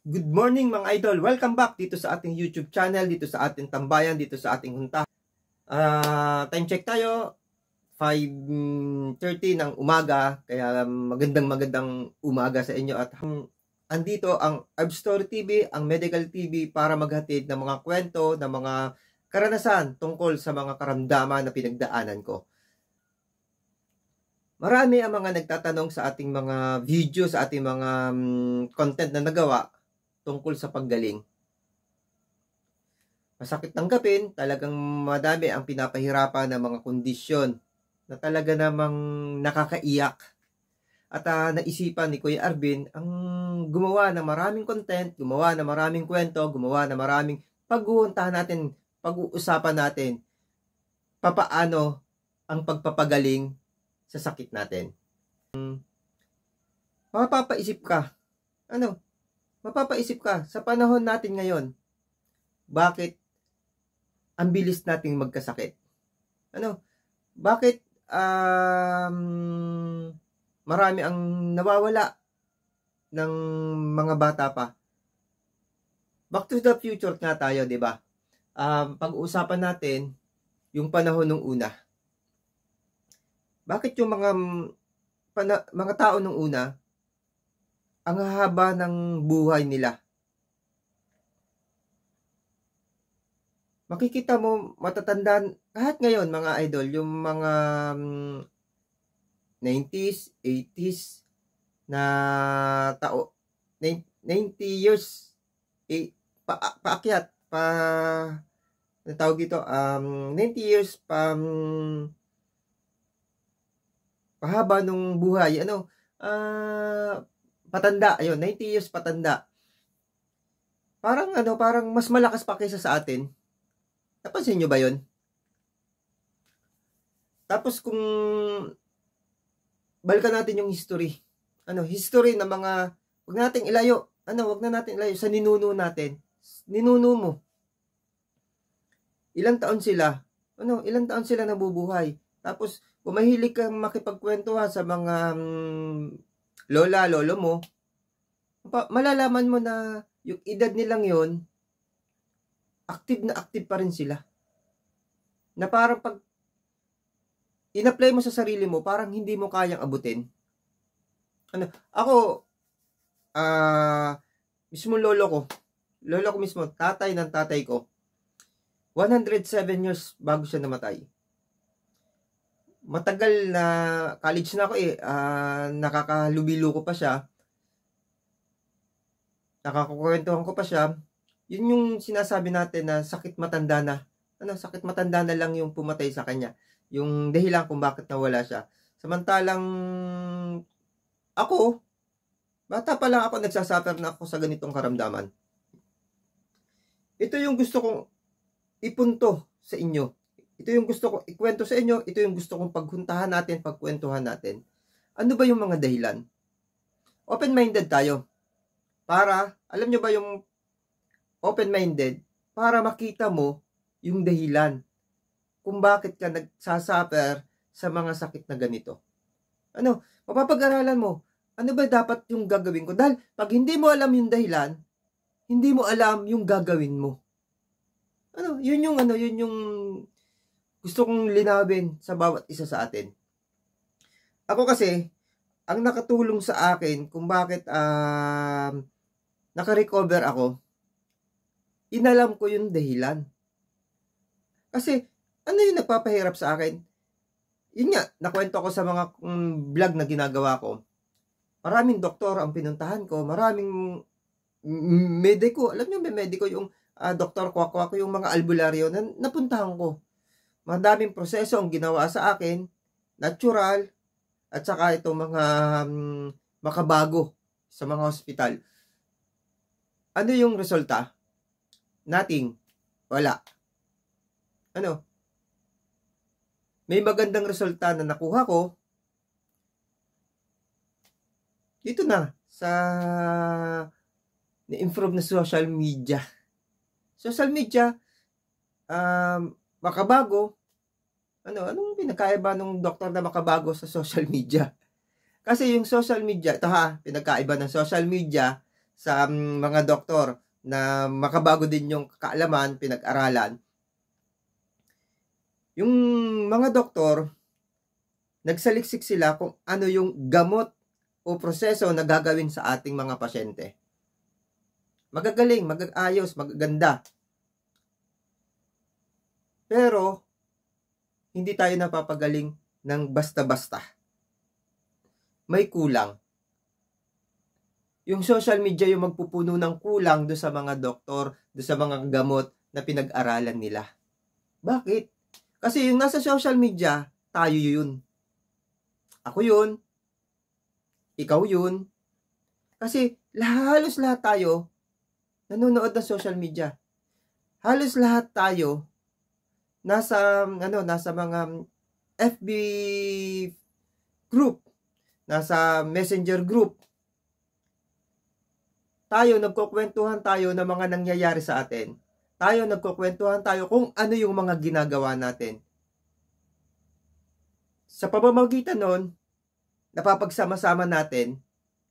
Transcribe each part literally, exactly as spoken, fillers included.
Good morning mga idol! Welcome back dito sa ating YouTube channel, dito sa ating tambayan, dito sa ating hunta. Uh, time check tayo, five thirty ng umaga, kaya magandang magandang umaga sa inyo. At andito ang Herb Story T V, ang Medical T V para maghatid ng mga kwento, ng mga karanasan tungkol sa mga karamdaman na pinagdaanan ko. Marami ang mga nagtatanong sa ating mga video, sa ating mga um, content na nagawa tungkol sa paggaling. Masakit tanggapin, talagang madami ang pinapahirapan ng mga kondisyon na talaga namang nakakaiyak. At uh, naisipan ni Kuya Arvin ang gumawa ng maraming content, gumawa ng maraming kwento, gumawa ng maraming pag-uuntahan natin, pag-uusapan natin papaano ang pagpapagaling sa sakit natin. Mapapaisip ka, ano, mapapaisip ka, sa panahon natin ngayon, bakit ang bilis nating magkasakit? Ano? Bakit um, marami ang nawawala ng mga bata pa? Back to the future nga tayo, di ba? Um, pag-uusapan natin yung panahon nung una. Bakit yung mga pana, mga tao nung una ang haba ng buhay nila? Makikita mo matatandaan kahit ngayon mga idol, yung mga um, nineties, eighties na tao, ninety years eh, pa, paakyat pa na tawag dito, um, ninety years pa um, pahaba nung buhay, ano, ah uh, patanda, ayun, ninety years patanda. Parang ano, parang mas malakas pa kaysa sa atin. Napansin nyo ba yun? Tapos kung balikan natin yung history. Ano, history ng mga, wag nating ilayo. Ano, wag na natin ilayo sa ninuno natin. Ninuno mo. Ilang taon sila? Ano, ilang taon sila nabubuhay? Tapos kung mahilig kang makipagkwentuhan sa mga um, lola, lolo mo, malalaman mo na yung edad nilang yon, active na active pa rin sila. Na parang pag in-apply mo sa sarili mo, parang hindi mo kayang abutin. Ano, ako, ah, uh, mismo lolo ko, lolo ko mismo, tatay ng tatay ko, one hundred seven years bago siya namatay. Matagal na college na ako eh, uh, nakakalubilu ko pa siya, nakakukwentuhan ko pa siya. Yun yung sinasabi natin na sakit matanda na, ano, sakit matanda na lang yung pumatay sa kanya, yung dahilan kung bakit nawala siya. Samantalang ako, bata pa lang ako, nagsasuffer na ako sa ganitong karamdaman. Ito yung gusto kong ipunto sa inyo. Ito yung gusto kong ikwento sa inyo, ito yung gusto kong paghuntahan natin, pagkwentuhan natin. Ano ba yung mga dahilan? Open-minded tayo. Para, alam nyo ba yung open-minded? Para makita mo yung dahilan kung bakit ka nagsasuffer sa mga sakit na ganito. Ano, mapapag-aralan mo, ano ba dapat yung gagawin ko? Dahil pag hindi mo alam yung dahilan, hindi mo alam yung gagawin mo. Ano, yun yung ano, yun yung gusto kong linawin sa bawat isa sa atin. Ako kasi, ang nakatulong sa akin kung bakit uh, naka-recover ako, inalam ko yung dahilan. Kasi, ano yung nagpapahirap sa akin? Yun nga, nakwento ko sa mga um, vlog na ginagawa ko. Maraming doktor ang pinuntahan ko, maraming mediko. Alam niyo may mediko yung uh, doktor ko, ako yung mga albularyo na napuntahan ko. Madaming proseso ang ginawa sa akin, natural, at saka itong mga um, makabago sa mga hospital. Ano yung resulta? Nothing. Wala. Ano? May magandang resulta na nakuha ko dito na sa na-improve na social media. Social media, um, makabago, ano, anong pinagkaiba ng doktor na makabago sa social media? Kasi yung social media, ito ha, pinagkaiba ng social media sa um, mga doktor na makabago din yung kaalaman, pinag-aralan. Yung mga doktor, nagsaliksik sila kung ano yung gamot o proseso na gagawin sa ating mga pasyente. Magagaling, magagayos, magaganda. Pero, hindi tayo napapagaling ng basta-basta. May kulang. Yung social media yung magpupuno ng kulang do sa mga doktor, do sa mga gamot na pinag-aralan nila. Bakit? Kasi yung nasa social media, tayo yun. Ako yun. Ikaw yun. Kasi halos lahat tayo nanonood ng social media. Halos lahat tayo nasa ano, nasa mga F B group, nasa Messenger group. Tayo, nagkukwentuhan tayo ng mga nangyayari sa atin. Tayo, nagkukwentuhan tayo kung ano yung mga ginagawa natin. Sa pamamagitan nun, napapagsama-sama natin,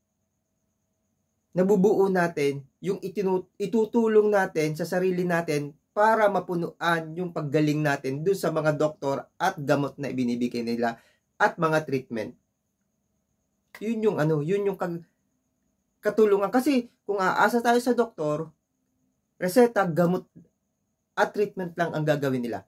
nabubuo natin yung itinu- itutulong natin sa sarili natin para mapunuan yung paggaling natin dun sa mga doktor at gamot na ibinibigay nila at mga treatment. Yun yung ano, yun yung kag- katulungan. Kasi kung aasa tayo sa doktor, reseta, gamot, at treatment lang ang gagawin nila.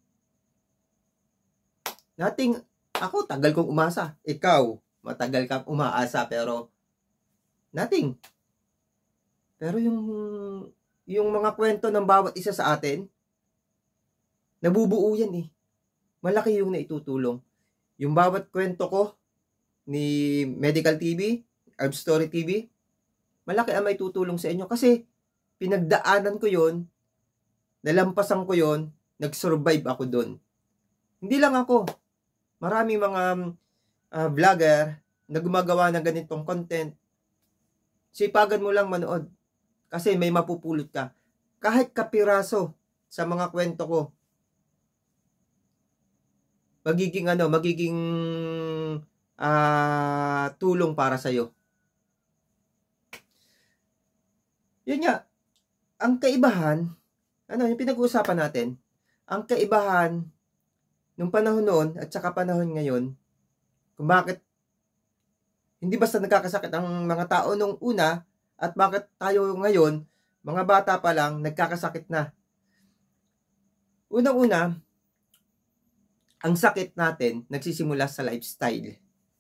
Nating, ako, tagal kong umasa. Ikaw, matagal kang umaasa, pero nothing. Pero yung, yung mga kwento ng bawat isa sa atin, nabubuo yan eh. Malaki yung naitutulong. Yung bawat kwento ko, ni Medical T V, Herb Story T V, malaki ang may tutulong sa inyo kasi pinagdaanan ko yon, nalampasan ko yon, nag-survive ako doon. Hindi lang ako, maraming mga uh, vlogger na gumagawa ng ganitong content. Sipagan mo lang manood kasi may mapupulot ka. Kahit kapiraso sa mga kwento ko, magiging ano, magiging uh, tulong para sa iyo. Yun nga, ang kaibahan, ano, yung pinag-uusapan natin, ang kaibahan nung panahon noon at saka panahon ngayon, kung bakit hindi basta nagkakasakit ang mga tao nung una at bakit tayo ngayon, mga bata pa lang, nagkakasakit na. Unang-una, ang sakit natin nagsisimula sa lifestyle.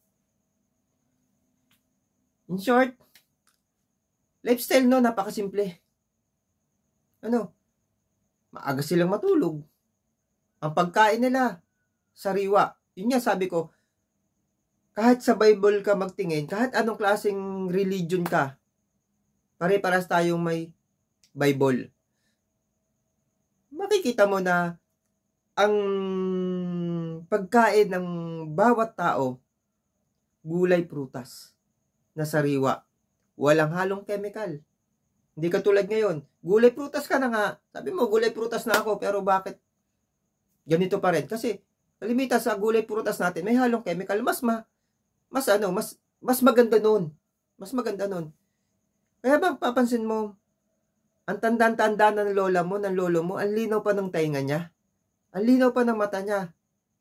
In short, lifestyle no, napakasimple. Ano? Maaga silang matulog. Ang pagkain nila, sariwa. Yun nga sabi ko, kahit sa Bible ka magtingin, kahit anong klaseng religion ka, pare-paras tayong may Bible. Makikita mo na ang pagkain ng bawat tao, gulay, prutas, na sariwa. Walang halong chemical. Hindi katulad ngayon. Gulay prutas ka na nga. Sabi mo, gulay prutas na ako. Pero bakit ganito pa rin? Kasi, kalimitan sa gulay prutas natin, may halong chemical. Mas ma, mas ano, mas, mas maganda nun. Mas maganda nun. Kaya bang papansin mo, ang tandaan-tanda ng lola mo, ng lolo mo, ang linaw pa ng tainga niya. Ang linaw pa ng mata niya.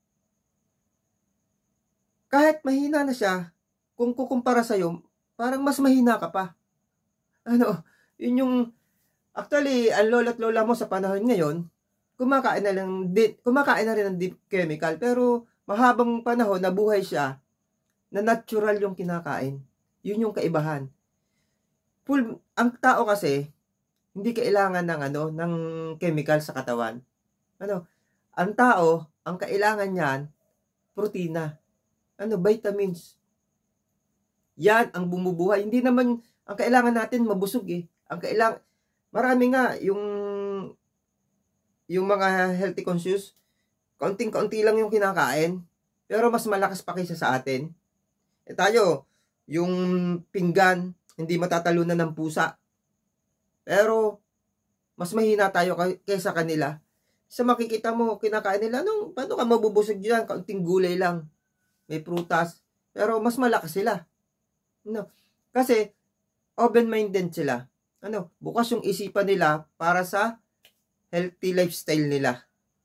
Kahit mahina na siya, kung kukumpara sa'yo, parang mas mahina ka pa. Ano, yun yung, actually, ang lola at lola mo sa panahon ngayon, kumakain na, lang, di, kumakain na rin ng deep chemical, pero mahabang panahon, nabuhay siya, na natural yung kinakain. Yun yung kaibahan. Full, ang tao kasi, hindi kailangan ng, ano, ng chemical sa katawan. Ano, ang tao, ang kailangan niyan, protina. Ano, vitamins. Yan ang bumubuhay. Hindi naman, ang kailangan natin mabusog eh. Ang kailangan, marami nga, yung, yung mga healthy conscious, kaunting-kaunti lang yung kinakain, pero mas malakas pa kaysa sa atin. E tayo, yung pinggan, hindi matatalunan ng pusa. Pero, mas mahina tayo kaysa kanila. Sa makikita mo, kinakain nila, nung, paano ka mabubusog dyan? Kaunting gulay lang. May prutas. Pero mas malakas sila. No. Kasi, open-minded sila. Ano, bukas yung isipan nila para sa healthy lifestyle nila.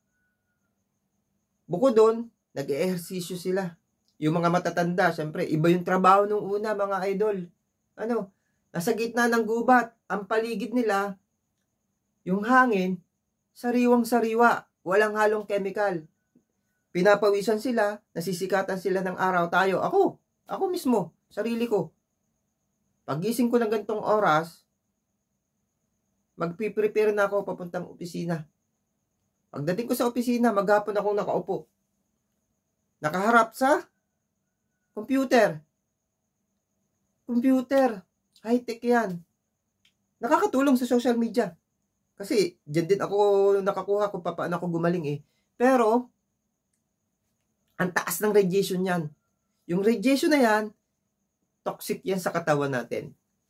Bukod doon, nag-eehersisyo sila. Yung mga matatanda, syempre, iba yung trabaho nung una, mga idol. Ano, nasa gitna ng gubat, ang paligid nila, yung hangin, sariwang-sariwa, walang halong chemical. Pinapawisan sila, nasisikatan sila ng araw. Tayo, ako, ako mismo, sarili ko. Pagising ko ng gantong oras, magpiprepare na ako papuntang opisina. Pagdating ko sa opisina, maghapon akong nakaupo. Nakaharap sa computer. Computer. High-tech yan. Nakakatulong sa social media. Kasi, dyan din ako nakakuha kung paano ako gumaling eh. Pero, ang taas ng radiation yan. Yung radiation na yan, toxic yan sa katawan natin.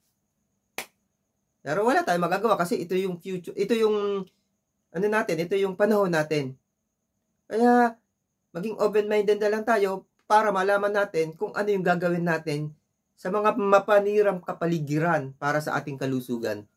Pero wala tayong magagawa kasi ito yung future, ito yung ano natin, ito yung panahon natin. Kaya maging open-minded na lang tayo para malaman natin kung ano yung gagawin natin sa mga mapanirang kapaligiran para sa ating kalusugan.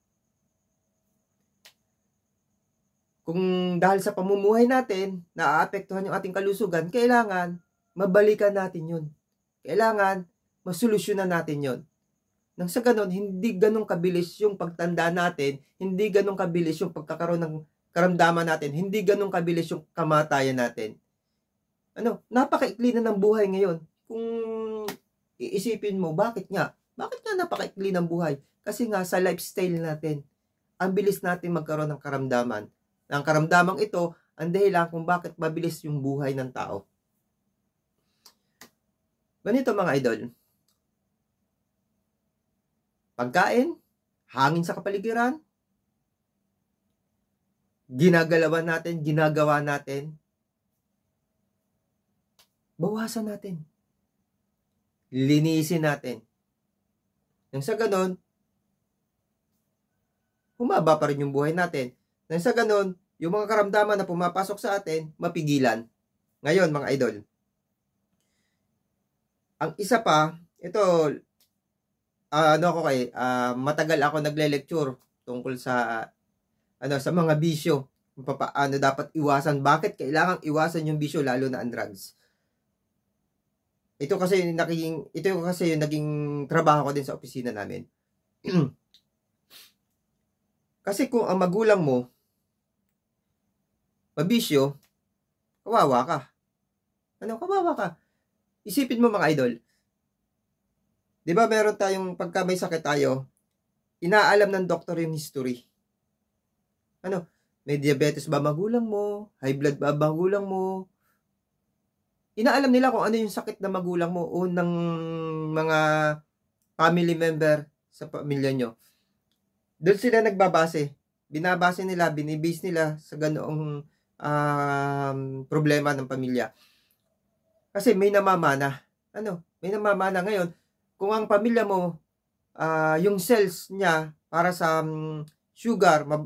Kung dahil sa pamumuhay natin, naaapektuhan yung ating kalusugan, kailangan mabalikan natin yun. Kailangan masolusyonan natin yun. Nang sa ganun, hindi ganun kabilis yung pagtanda natin, hindi ganun kabilis yung pagkakaroon ng karamdaman natin, hindi ganun kabilis yung kamatayan natin. Ano, napakaikli na ng buhay ngayon. Kung iisipin mo, bakit nga? Bakit nga napakaikli ng buhay? Kasi nga sa lifestyle natin, ang bilis natin magkaroon ng karamdaman. Ang karamdamang ito, ang dahilan kung bakit mabilis yung buhay ng tao. Ganito mga idol. Pagkain, hangin sa kapaligiran, ginagalawan natin, ginagawa natin, bawasan natin. Linisin natin. Nang sa ganon, humaba pa rin yung buhay natin. Nang sa ganon, yung mga karamdaman na pumapasok sa atin, mapigilan. Ngayon, mga idol, ang isa pa, ito, uh, ano ako kay, uh, matagal ako nagle-lecture tungkol sa, ano, sa mga bisyo, kung paano dapat iwasan, bakit kailangang iwasan yung bisyo, lalo na ang drugs. Ito kasi yung naging, ito yung kasi yung naging trabaho ko din sa opisina namin. Kasi kung ang magulang mo mabisyo, kawawa ka. Ano, kawawa ka. Isipin mo mga idol. 'Di ba meron tayong pagka may sakit tayo, inaalam ng doktor yung history. Ano, may diabetes ba magulang mo? High blood ba magulang mo? Inaalam nila kung ano yung sakit na magulang mo o ng mga family member sa pamilya nyo. Doon sila nagbabase. Binabase nila, binibase nila sa ganoong um, problema ng pamilya. Kasi may namamana. Ano? May namamana ngayon. Kung ang pamilya mo, uh, yung cells niya para sa um, sugar, ma-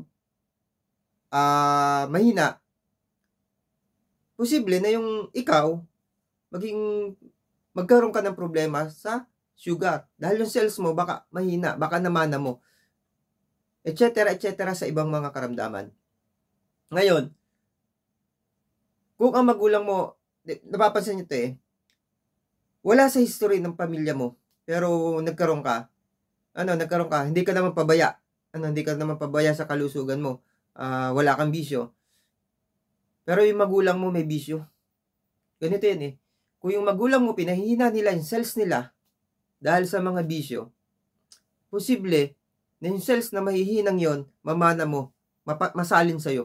uh, mahina, posible na yung ikaw, maging magkaroon ka ng problema sa sugar. Dahil yung cells mo baka mahina, baka namana mo. Etc. etc. sa ibang mga karamdaman. Ngayon, kung ang magulang mo, napapansin nyo ito eh, wala sa history ng pamilya mo, pero nagkaroon ka, ano, nagkaroon ka, hindi ka naman pabaya, ano, hindi ka naman pabaya sa kalusugan mo, uh, wala kang bisyo, pero yung magulang mo may bisyo. Ganito yan eh, kung yung magulang mo, pinahihina nila yung cells nila, dahil sa mga bisyo, posible, na yung cells na mahihinang yon, mamana mo, mapa- masalin sa'yo.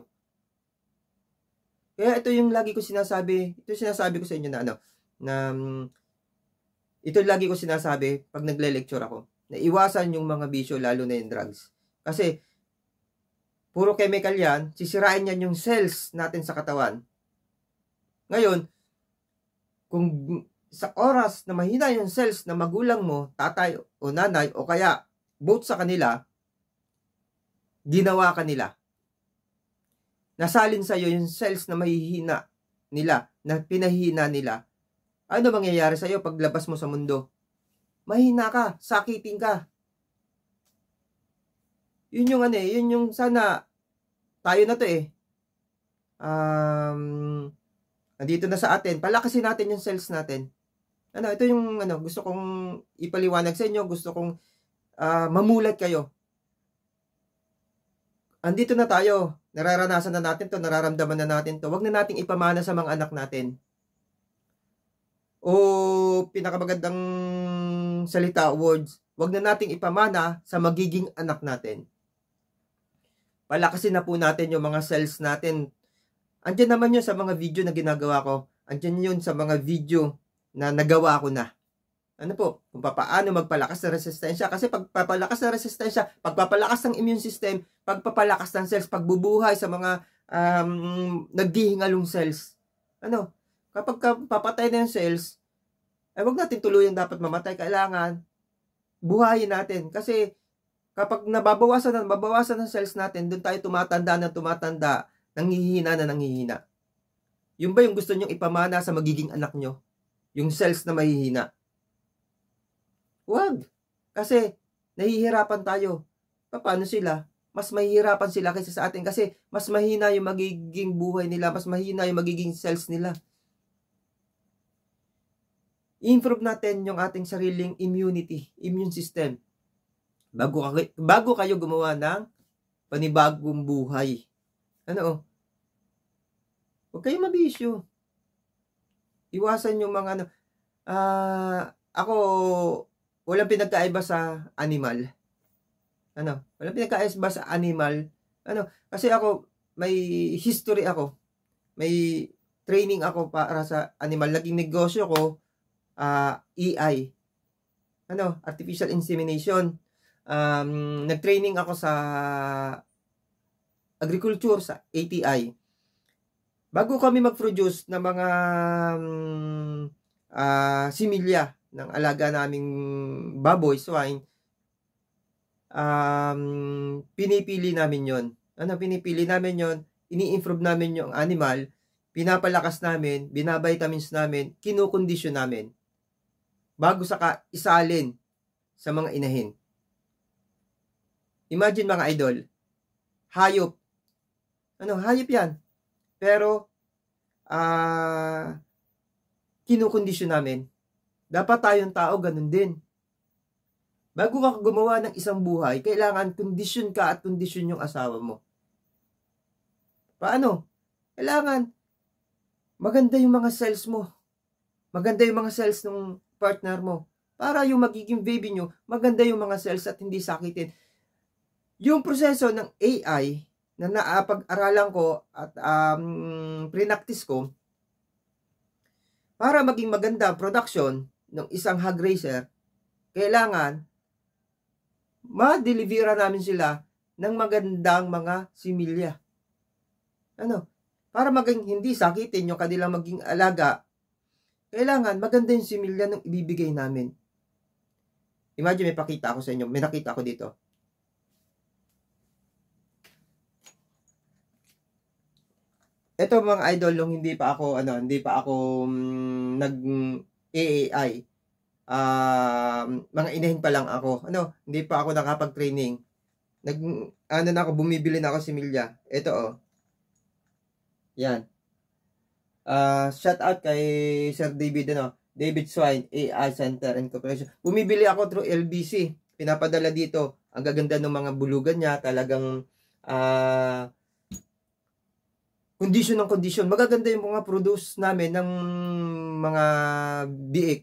Kaya ito yung lagi ko sinasabi, ito yung sinasabi ko sa inyo na ano, na um, ito yung lagi ko sinasabi pag nagle-lecture ako, na iwasan yung mga bisyo, lalo na yung drugs. Kasi, puro chemical yan, sisirain yan yung cells natin sa katawan. Ngayon, kung sa oras na mahina yung cells na magulang mo, tatay o nanay, o kaya both sa kanila, ginawa ka nila. Nasalin sa'yo yung cells na mahihina nila, na pinahihina nila. Ano mangyayari sa'yo paglabas mo sa mundo? Mahina ka, sakitin ka. Yun yung ano eh, yun yung sana tayo na to eh. Um, nandito na sa atin, palakasin natin yung sales natin. Ano, ito yung ano, gusto kong ipaliwanag sa inyo, gusto kong uh, mamulat kayo. Andito na tayo, nararanasan na natin to, nararamdaman na natin to. Huwag na nating ipamana sa mga anak natin. O pinakamagandang salita, words, huwag na nating ipamana sa magiging anak natin. Palakasin na po natin yung mga cells natin. Andyan naman yun sa mga video na ginagawa ko. Andyan yun sa mga video na nagawa ko na. Ano po, kung paano magpalakas ng resistensya. Kasi pagpapalakas ng resistensya, pagpapalakas ng immune system, pagpapalakas ng cells, pagbubuhay sa mga um, naghihingalong cells. Ano, kapag papatay na yung cells, ay wag natin tuluyang dapat mamatay. Kailangan, buhayin natin. Kasi, kapag nababawasan na, nababawasan ng cells natin, doon tayo tumatanda na tumatanda, nanghihina na nanghihina. Yun ba yung gusto nyong ipamana sa magiging anak nyo? Yung cells na mahihina? Wag. Kasi, nahihirapan tayo. Paano sila? Mas mahihirapan sila kaysa sa atin kasi mas mahina yung magiging buhay nila, mas mahina yung magiging cells nila. I-improve natin yung ating sariling immunity, immune system. Bago, bago kayo gumawa ng panibagong buhay. Ano? Huwag kayong mabisyo. Iwasan yung mga ano. Uh, ako, walang pinagkaiba sa animal. Ano? Walang pinagkaiba sa animal. Ano? Kasi ako, may history ako. May training ako para sa animal. Naging negosyo ko, uh, E I. Ano? Artificial insemination. Um, nag-training ako sa agriculture, sa A T I. Bago kami mag-produce ng mga um, uh, similya ng alaga naming baboy, swine, um, pinipili namin yon. Ano, pinipili namin yon, ini-improve namin yung animal, pinapalakas namin, binabitamins namin, kinukondisyon namin. Bago saka isalin sa mga inahin. Imagine mga idol, hayop. Ano, hayop yan. Pero, ah, uh, kinukondisyon namin. Dapat tayong tao, ganun din. Bago ka gumawa ng isang buhay, kailangan kondisyon ka at kondisyon yung asawa mo. Paano? Kailangan maganda yung mga cells mo. Maganda yung mga cells ng partner mo. Para yung magiging baby nyo, maganda yung mga cells at hindi sakitin. Yung proseso ng A I na naapag-aralan ko at um, pre-practice ko para maging maganda ang production ng isang hog raiser, kailangan ma-delivera namin sila ng magandang mga similya. Ano? Para maging hindi sakitin yung kanilang maging alaga, kailangan maganda yung similya ng ibibigay namin. Imagine may pakita ako sa inyo, may nakita ako dito. Ito mga idol, nung hindi pa ako ano, hindi pa ako um, nag A A I. Uh, mga inahin pa lang ako. Ano, hindi pa ako nakapag-training. Nag ano na ako, bumibili na ako similya. Ito oh. Yan. Uh, shout out kay Sir David ano, David Swine A I Center and Corporation. Bumibili ako through L B C. Pinapadala dito. Ang gaganda ng mga bulugan niya, talagang ah uh, condition ng condition. Magaganda yung mga produce namin ng mga biik.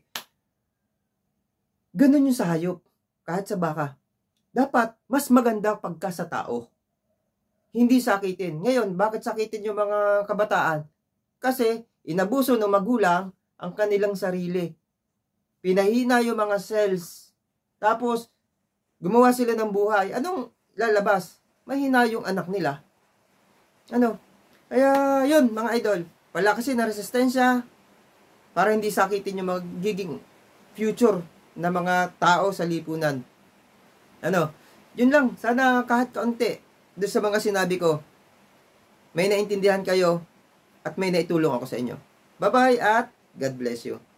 Ganun yung sa hayop. Kahit sa baka. Dapat, mas maganda pagka sa tao. Hindi sakitin. Ngayon, bakit sakitin yung mga kabataan? Kasi, inabuso ng magulang ang kanilang sarili. Pinahina yung mga cells. Tapos, gumawa sila ng buhay. Anong lalabas? Mahina yung anak nila. Ano? Kaya, yun, mga idol, palakasin na resistensya para hindi sakitin yung magiging future na mga tao sa lipunan. Ano, yun lang, sana kahit kaunti doon sa mga sinabi ko, may naintindihan kayo at may naitulong ako sa inyo. Bye-bye at God bless you.